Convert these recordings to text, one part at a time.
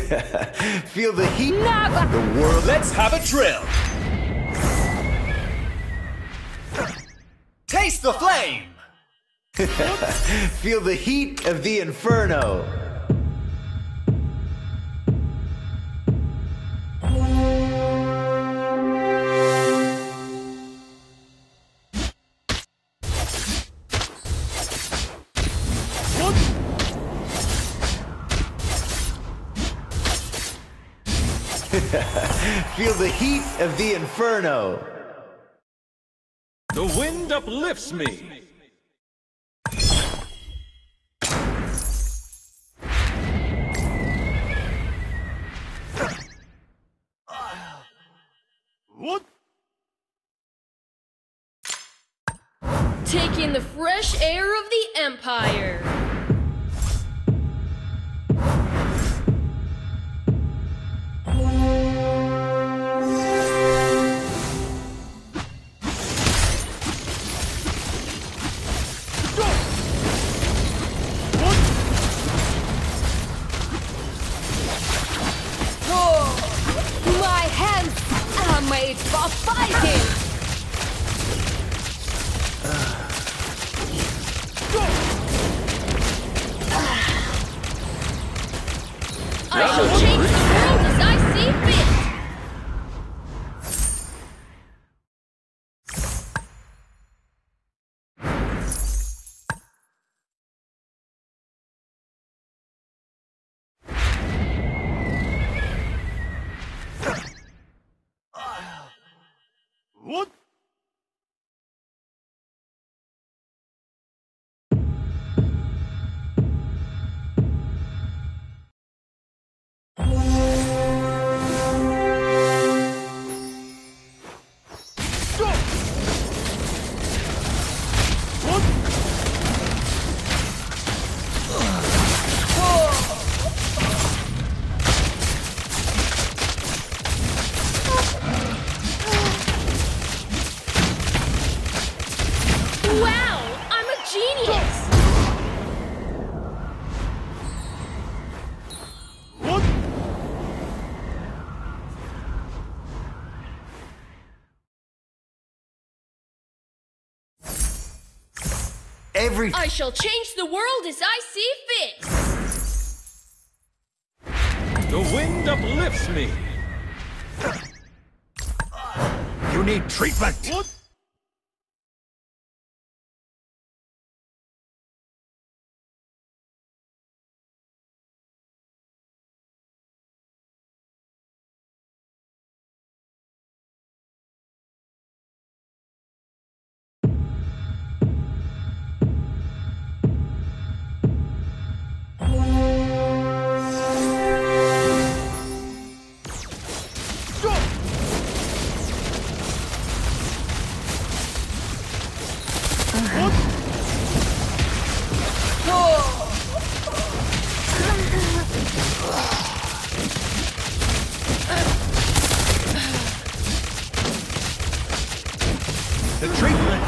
Feel the heat. Never. The world. Let's have a drill. Taste the flame. Feel the heat of the inferno. Feel the heat of the inferno. The wind uplifts me. What? Taking the fresh air of the Empire. My hands are made for fighting! I shall change the world as I see fit! What? Wow! I'm a genius! What? I shall change the world as I see fit! The wind uplifts me. You need treatment. What? The treatment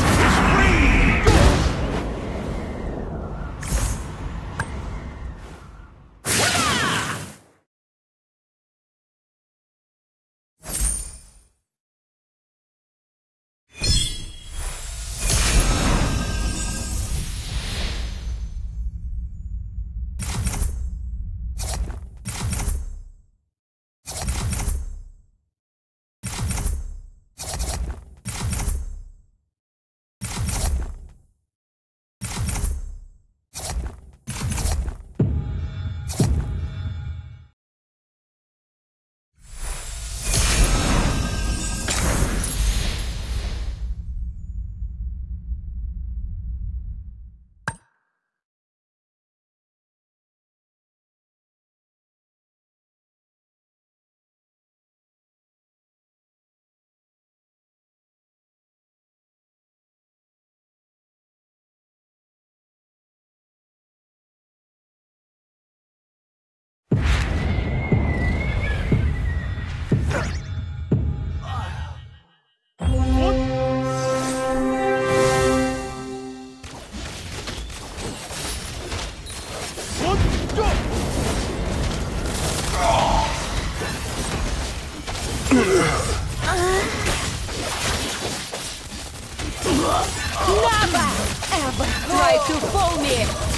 Never ever try to fool me!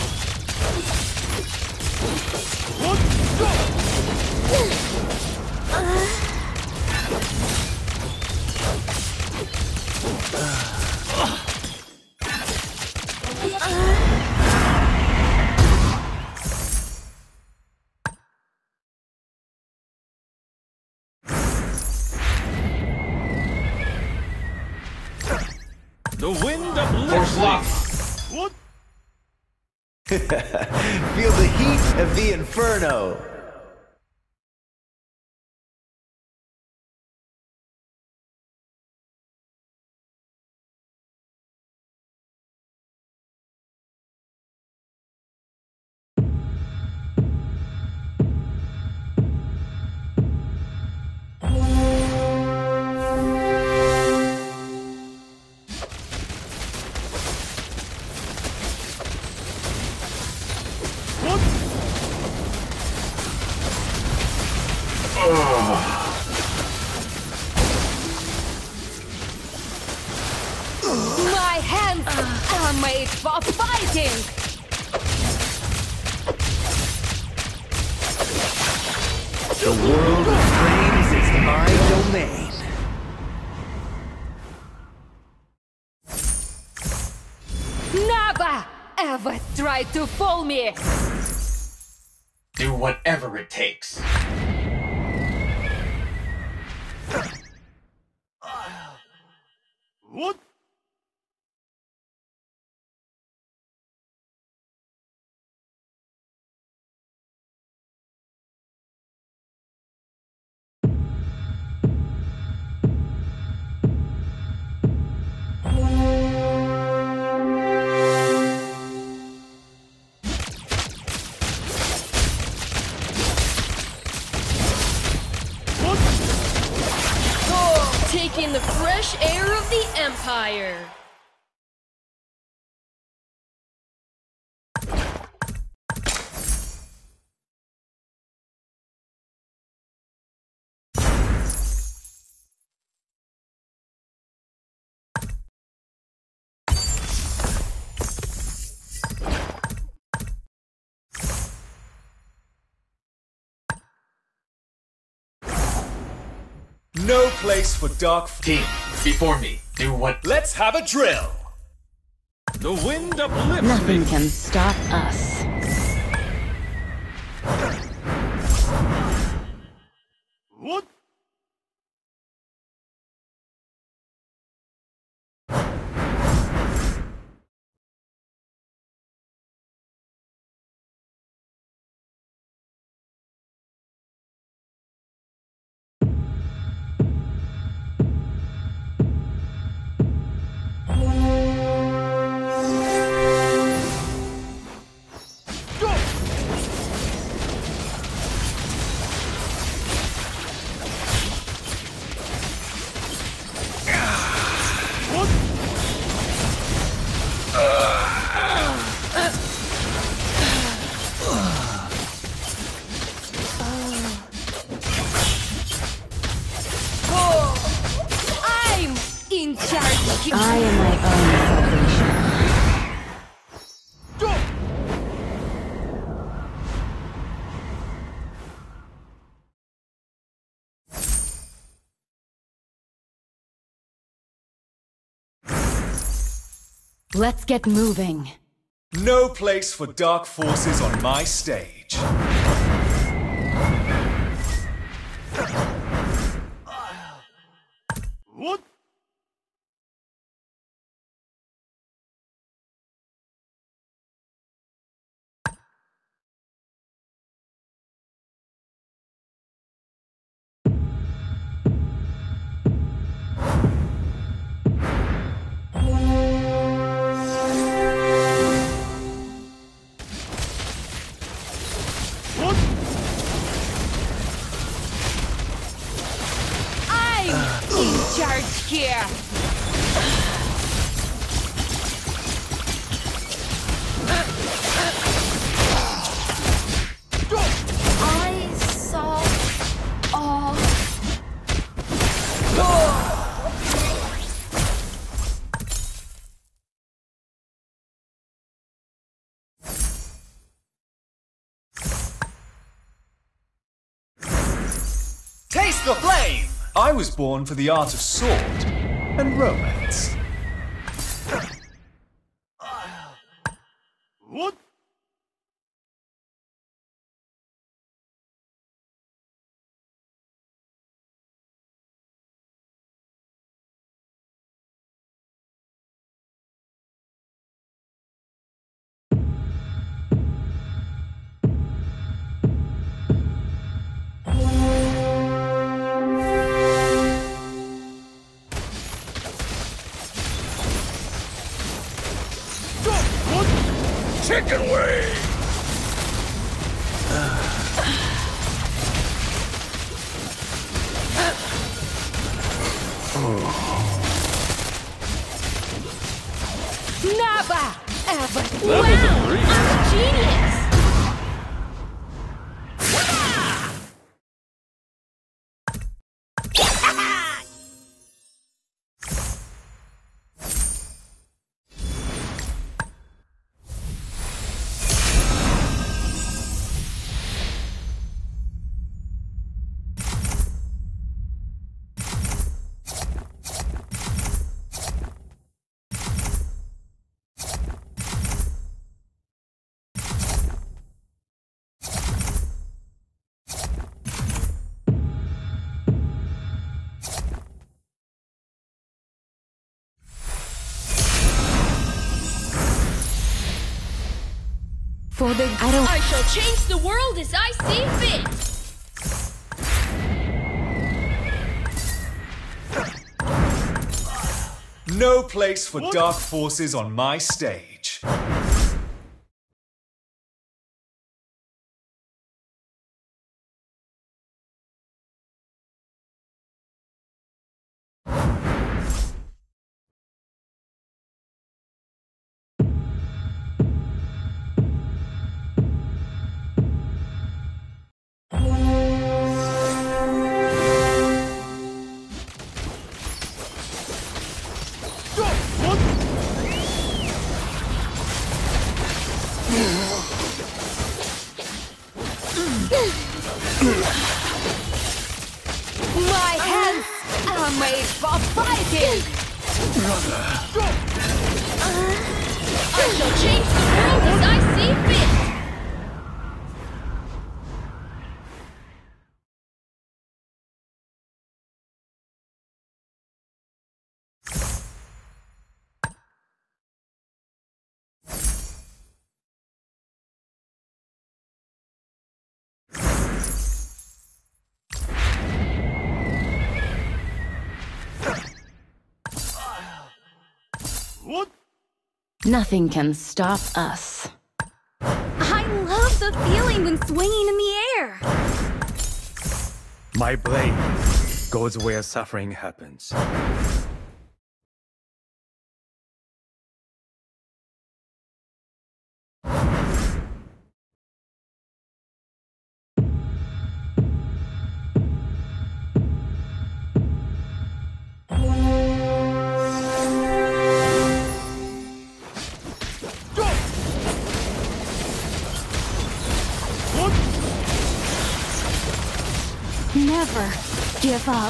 The wind uplifts me. What? Feel the heat of the inferno. My hands are made for fighting! The world of flames is my domain. Never ever try to fool me! Do whatever it takes. What? Taking the fresh air of the Empire! No place for dark. Team, before me, do what? Let's have a drill. The wind uplifts Nothing me. can stop us. What? I'm in charge! I am my own salvation. Let's get moving. No place for dark forces on my stage. What? I'm in charge here! the flame! I was born for the art of sword and romance. What? Chicken wing! Never ever. That was a breeze. I'm a genius. I shall change the world as I see fit. No place for dark forces on my stage. My hands are made for fighting. I shall change the world as I see fit. What? Nothing can stop us. I love the feeling when swinging in the air. My blade goes where suffering happens. Never give up.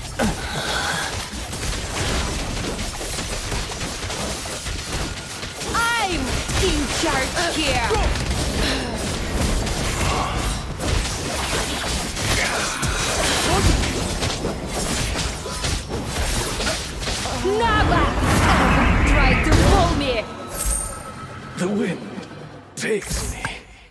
I'm in charge here. Never ever try to pull me. The wind takes me.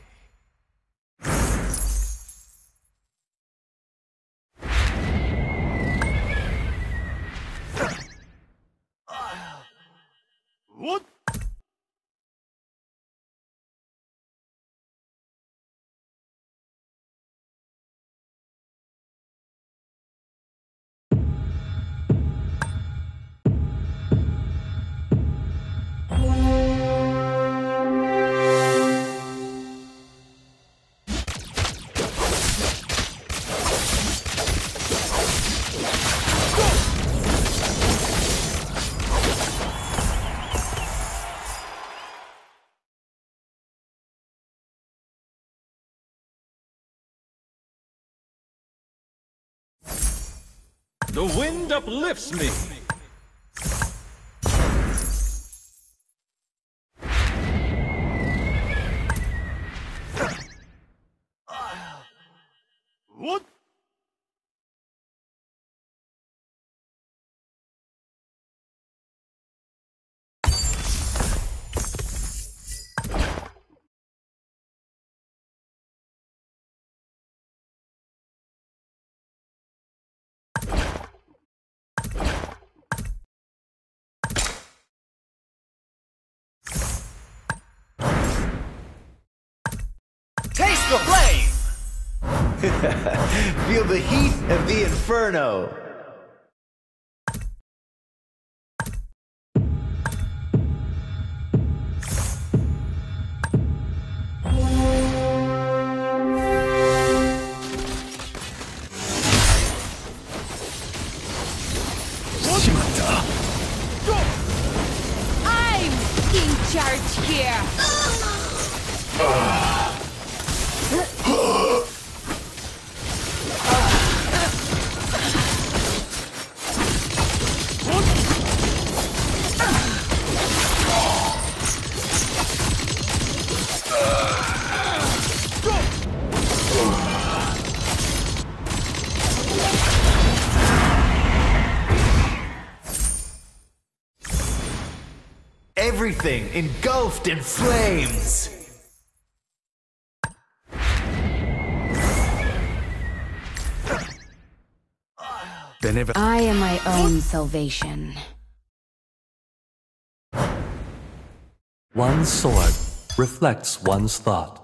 What? The wind uplifts me. What? Taste the flame! Feel the heat of the inferno. I'm in charge here. Everything engulfed in flames. I am my own salvation. One's sword reflects one's thought.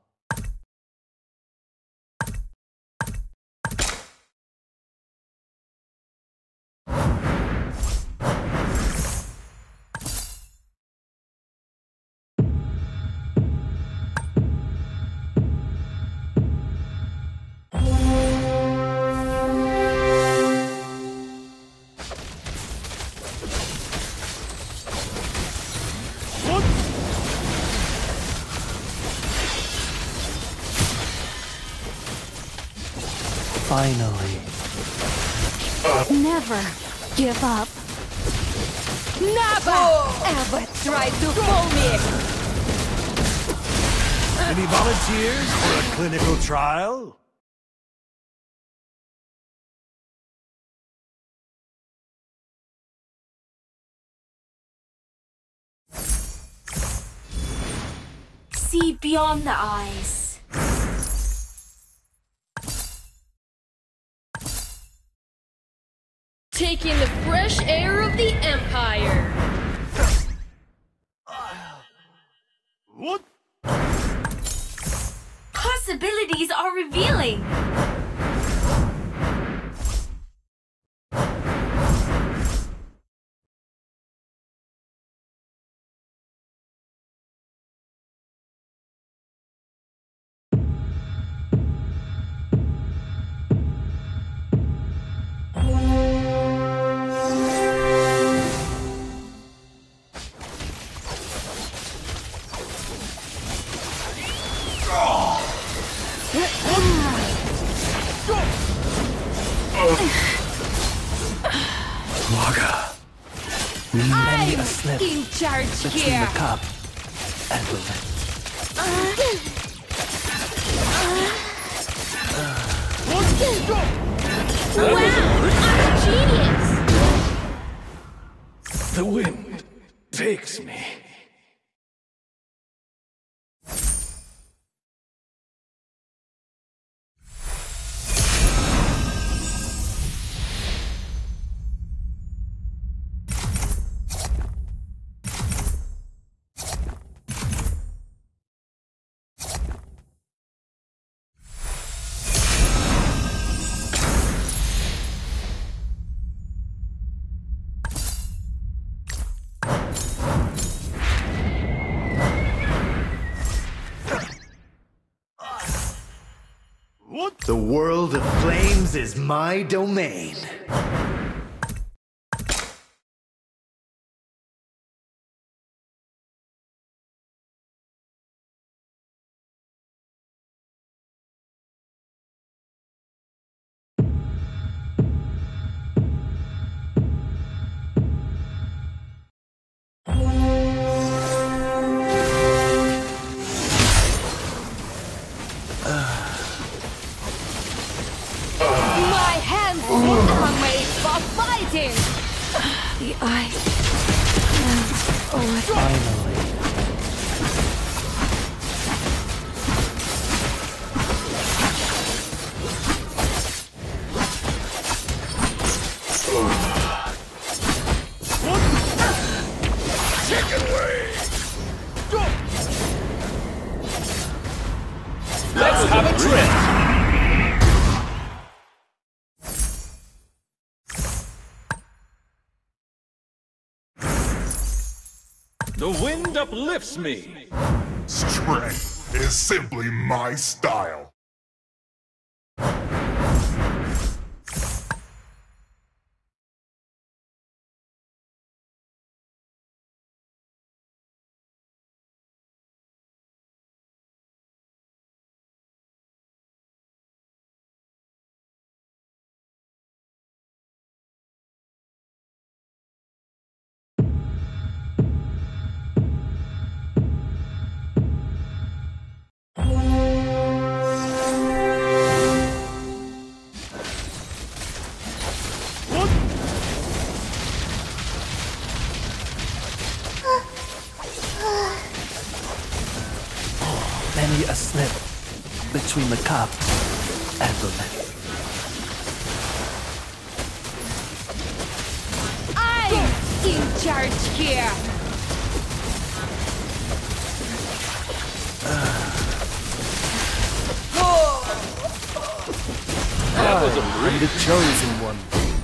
Finally. Never give up. Never ever try to fool me. Any volunteers for a clinical trial? See beyond the eyes. Taking the fresh air of the Empire. What? Possibilities are revealing. Waga. Many a slip in charge between here. the cup and the lip. Wow, I'm a genius. The wind takes me. The world of flames is my domain. The eye of Finally. Let's have a trip! The wind uplifts me. Strength is simply my style. Many a slip between the cup and the lip. I'm in charge here. I'm the chosen one.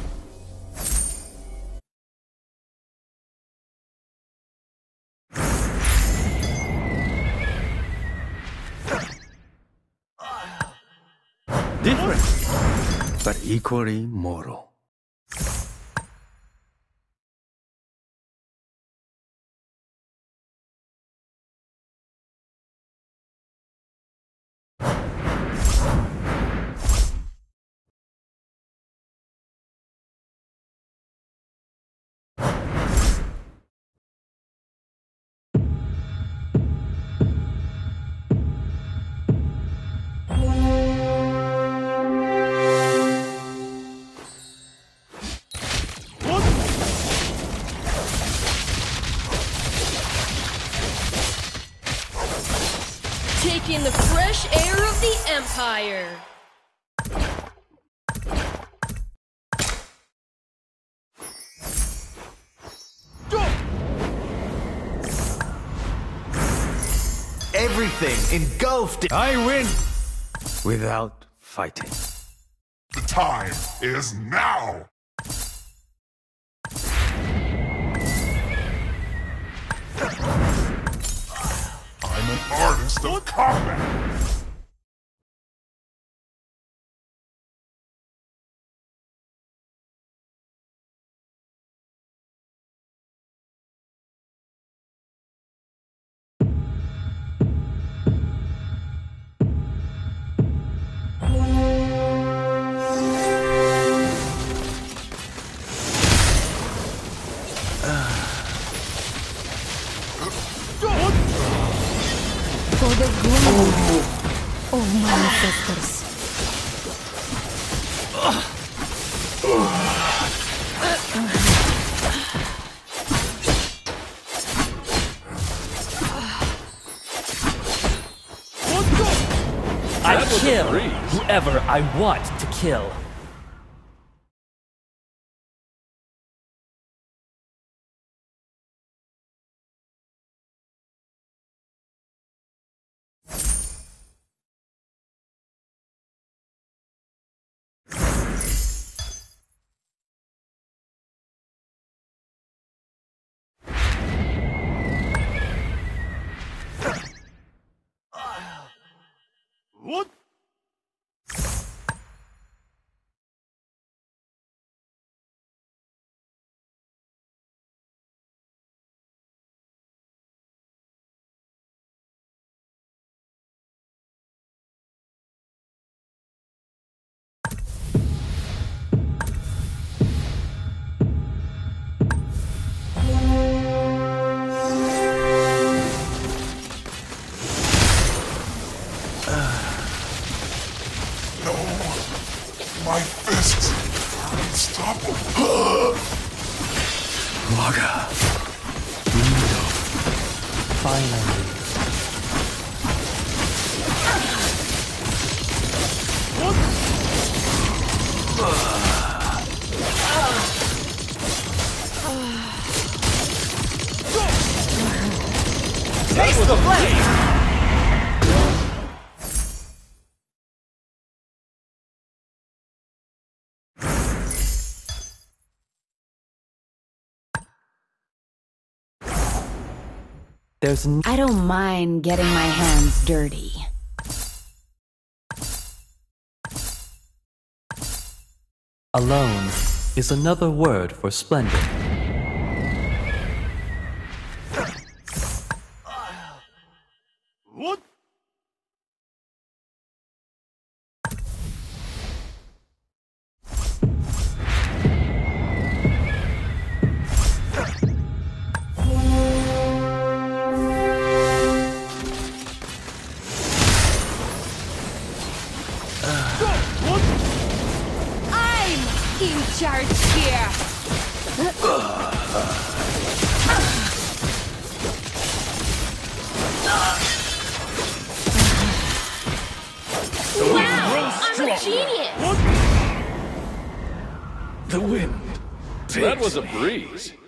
Different, but equally mortal. Taking the fresh air of the Empire. Everything engulfed. I win without fighting. The time is now! I'm an artist of combat! For the glory of my ancestors. I kill whoever I want to kill. What? Saga. Finally. Taste the flame! I don't mind getting my hands dirty. Alone is another word for splendid. What? I'm in charge here. Wow, I'm a genius. The wind. That was a breeze.